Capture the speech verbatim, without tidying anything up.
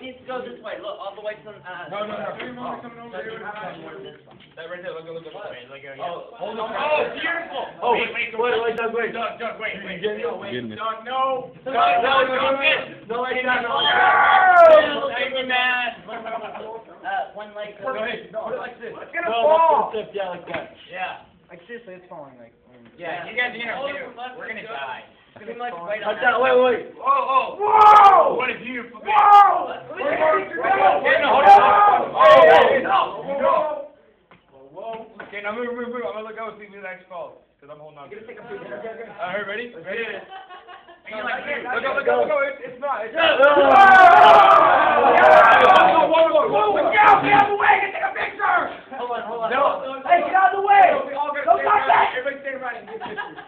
needs to go this way. Look, all the way to the. Uh, No, no, no. Three more coming over there. That right there. Look, look, look, look. Look here. Oh, hold on. Oh, beautiful. Oh, wait, wait, wait, wait, Doug, wait. Doug, Doug, wait, wait. Getting Wait, it. Doug, no. No, no, no, no, no, like that, no. Thank you, man. Uh, one leg. Go ahead. Put it like this. It's gonna fall. Yeah, like that. Yeah. Like seriously, it's falling. Like. Yeah, you guys are gonna do. We're gonna die. Pretty much right Like on that, wait, wait. Oh, oh. Whoa! What a beautiful thing. Whoa! Okay, no, hold Oh, on. oh, Hey, no. no. Whoa. Okay, now move, move, move. I'm gonna look out and see who the next calls. Because I'm holding on to it. Alright, ready? Ready? Look out, look out, look out. It's, it's not. It's not. Get out of the way! Get take a picture! Hold on, hold on. No. Hey, get out of the way! We all gotta Don't stay touch right. that! Everybody stay right and get pictures.